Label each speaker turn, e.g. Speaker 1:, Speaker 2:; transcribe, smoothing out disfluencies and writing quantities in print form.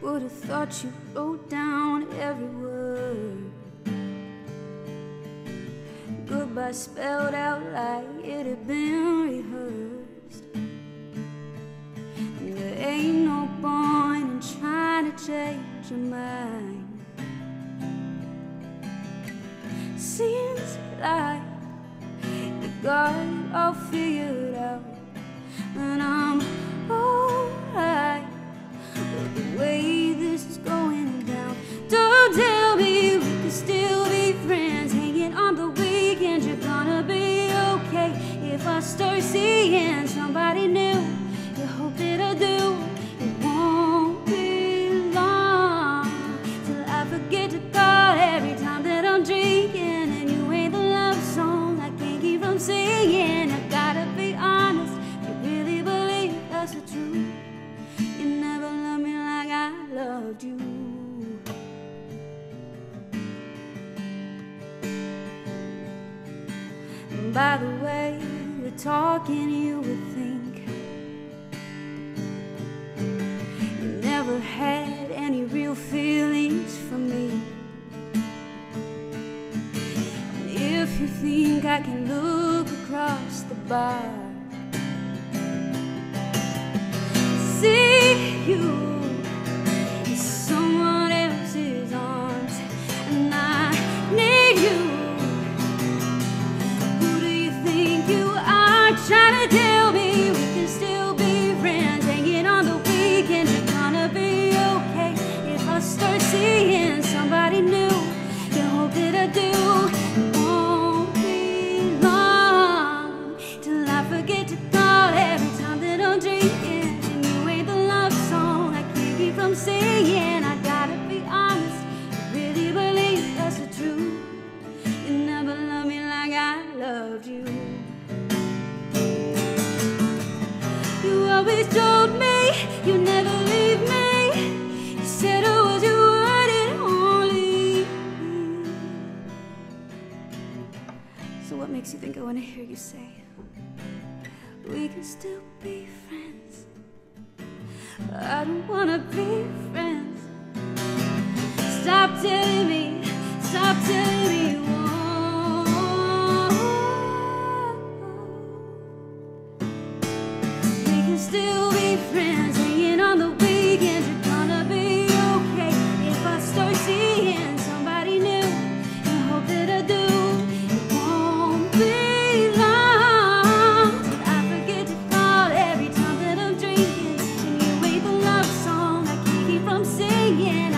Speaker 1: Would've thought you wrote down every word. Goodbye spelled out like it had been rehearsed. And there ain't no point in trying to change your mind. Seems like you got it all figured out, and I'm alright with the way this is going down. Don't tell me we can still be friends, hanging on the weekend. You're gonna be okay if I start seeing somebody new. You hope that I do. It won't be long till I forget to call every time that I'm drinking, and you ain't the love song I can't keep from singing. I gotta be honest, you really believe that's the truth. You never loved me like I loved you. And by the way you're talking, you would think you never had any real feelings for me. And if you think I can look across the bar, see you in someone else's arms, and I need you. Who do you think you are, trying to tell me we can still be friends, hanging on the weekend? You're gonna be okay if I start seeing somebody new. You hope that I do. It won't be long till I forget to call every time that I'm drinking, and you ain't the love song I can't keep from singing. I gotta be honest, I really believe that's the truth. You never loved me like I loved you. You always told me you'd never leave me. You said I was your one and only. So what makes you think I want to hear you say we can still be friends? I don't wanna be friends. Stop telling me, stop telling me you won't. We can still be friends, hanging on the weekend. You're gonna be okay if I start seeing somebody new. You hope that I do. It won't be long till I forget to call every time that I'm drinking, and you ain't the love song I can't keep from singing.